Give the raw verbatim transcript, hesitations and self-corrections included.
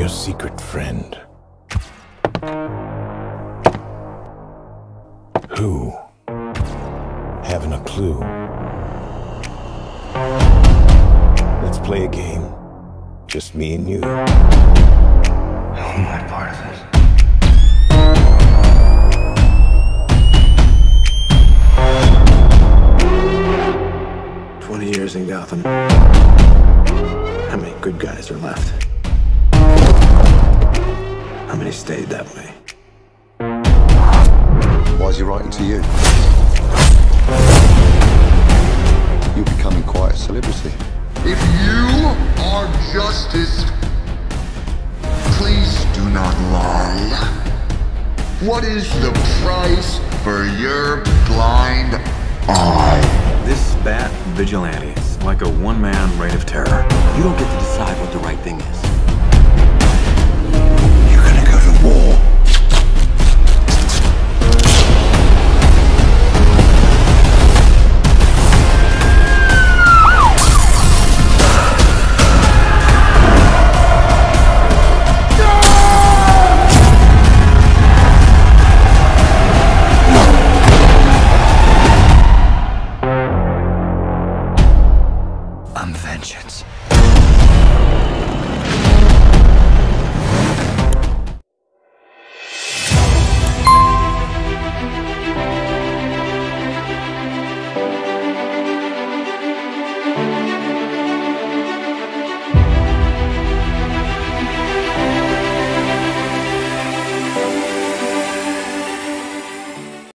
your secret friend. Who? Haven't a clue. Let's play a game. Just me and you. How am I part of this? Twenty years in Gotham. How many good guys are left? How many stayed that way? Why is he writing to you? You're becoming quite a celebrity. If you are justice, please do not lie. What is the price for your blind eye? This Bat vigilante is like a one-man reign of terror. You don't get to decide what the right thing is. You're gonna go to war.